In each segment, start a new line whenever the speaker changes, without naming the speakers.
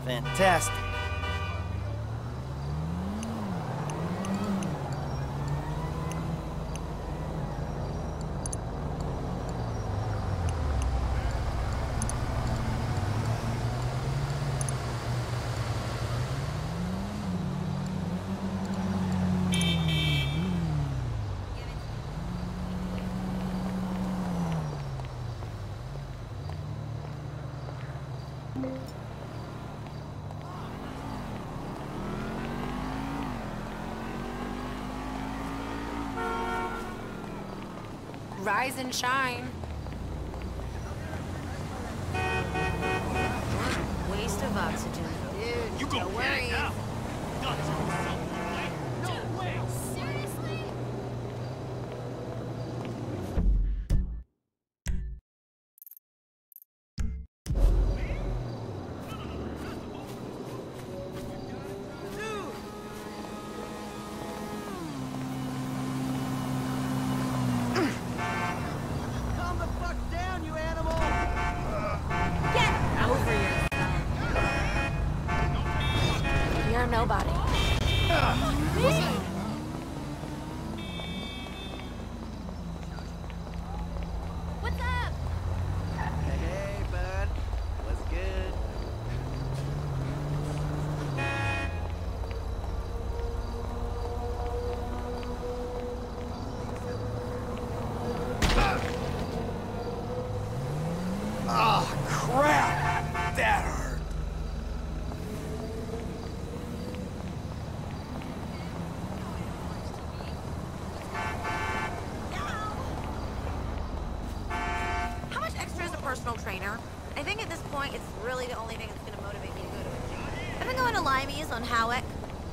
Fantastic.
Rise and shine. Waste of oxygen. Dude,
You go
no
get it
worries.
now. No way.
Seriously?
Calm the fuck down, you animal!
Get over yourself. You're nobody. What's up?
Hey, bud. What's good? Ah, crap! That hurt.
How much extra is a personal trainer? I think at this point, it's really the only thing that's going to motivate me to go to a gym. I've been going to Limey's on Howick.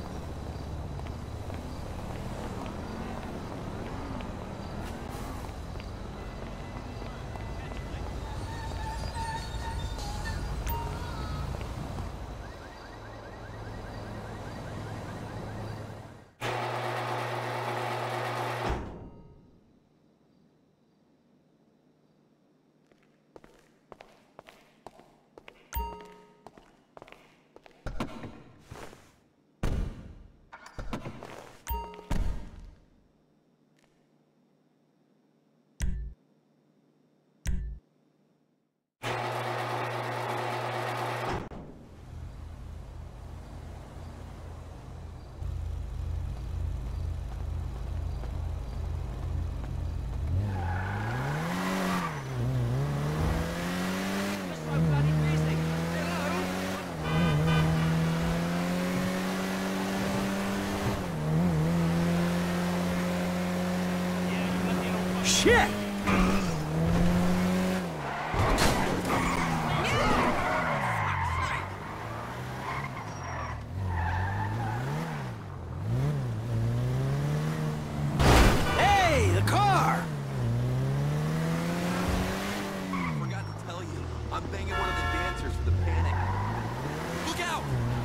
Shit! Hey, the car!
Forgot to tell you, I'm banging one of the dancers for the Panic. Look out!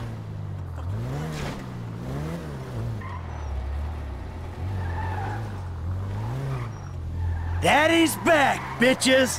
Daddy's back, bitches!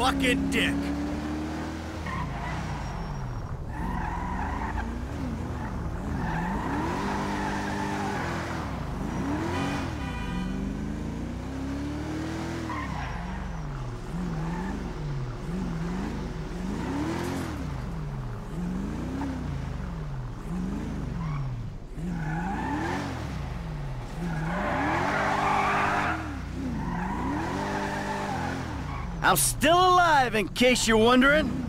fucking dick. I'm still alive, in case you're wondering.